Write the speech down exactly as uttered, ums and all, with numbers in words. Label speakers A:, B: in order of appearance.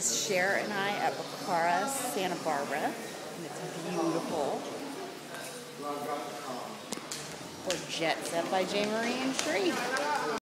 A: is Cher and I at Bacara, Santa Barbara, and it's beautiful. We're jet set by Jaimarie and Cherie.